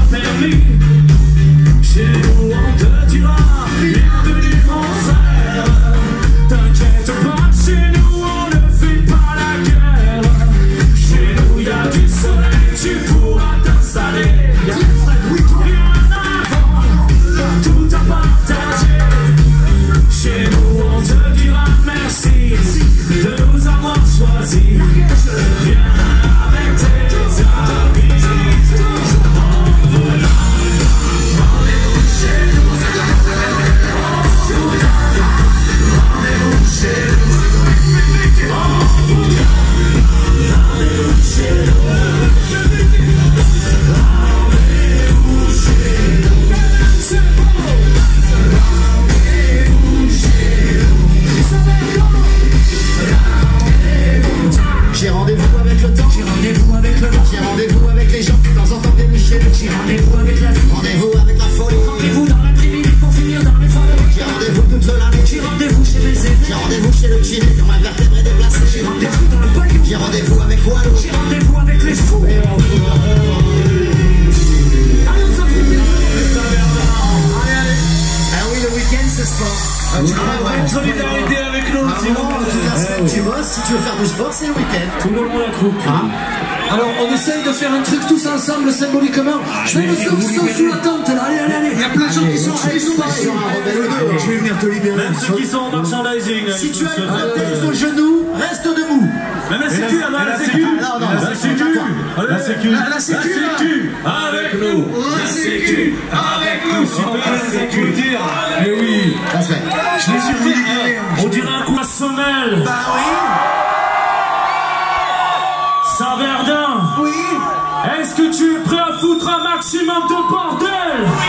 permis. Chez nous on te dira bienvenue mon frère. T'inquiète pas, chez nous on ne fait pas la guerre. Chez nous y a du soleil, tu pourras t'installer. Rien avant, tout à partager. Chez nous on te dira merci de nous avoir choisis. Viens avec tes amis. J'ai rendez-vous avec le temps, j'ai rendez-vous avec le vent, j'ai rendez-vous avec les gens, de temps en temps dénicher, j'ai rendez-vous avec la vie, rendez-vous avec la folie, rendez-vous dans l'après-midi pour finir dans les forêts, j'ai rendez-vous toute l'année, j'ai rendez-vous chez mes aînés, j'ai rendez-vous chez le kiné, quand ma vertèbre est déplacée, j'ai rendez-vous dans le baillon, j'ai rendez-vous avec Wallo, j'ai rendez-vous avec les fous. Allez, on s'applaudit. Ah oui, le week-end c'est sport. Une solidarité avec nous. Tu bosses, si tu veux faire du sport, c'est le week-end. Tout le monde à coupe. Alors on essaye de faire un truc tous ensemble symboliquement. Je vais me faire sous la tente là, allez. Il y a plein de gens qui sont pareils. Je vais venir te libérer. Même ceux qui sont en merchandising. Si tu as une prothèse au genou, reste debout. Même la sécu, la sécu. La sécu. La sécu avec nous. La sécu avec nous. Super la sécu. Mais oui. Je l'ai surpris. On dirait un coup à semelle. Bah oui. Saverdin. Oui. Est-ce que tu es prêt à foutre un maximum de bordel?